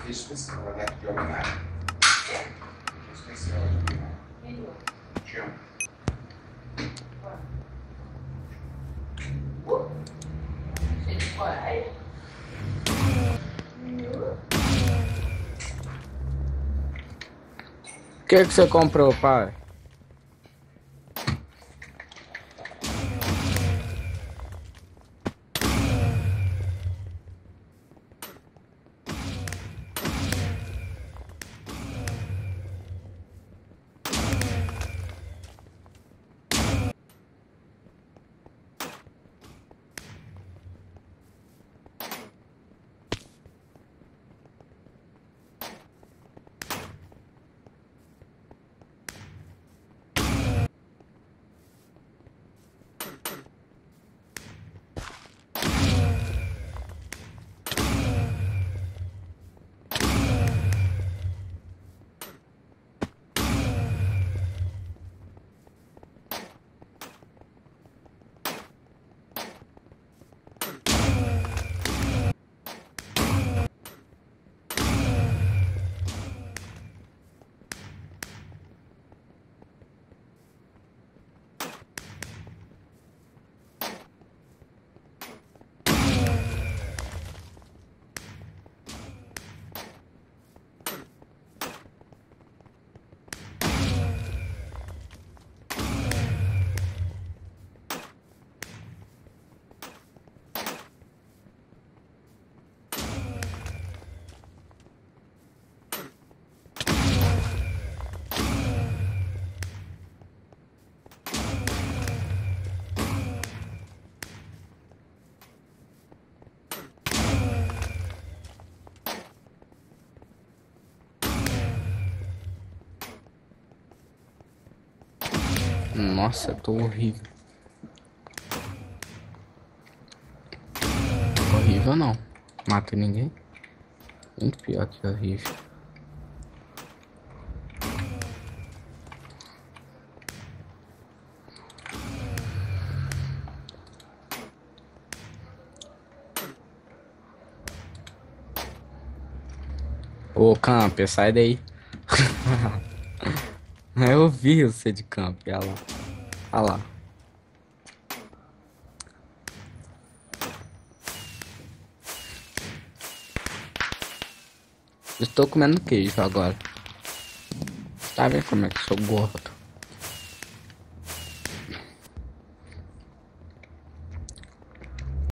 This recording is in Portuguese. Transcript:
Especial, né? De homenagem. Especial de homenagem. Te amo. O que você comprou, pai? Nossa, eu tô horrível. Horrível não. Mato ninguém. Muito pior que horrível. Ô, Camper, sai daí. Eu vi você de Camper, olha lá. Olha lá. Estou comendo queijo agora. Tá vendo como é que eu sou gordo?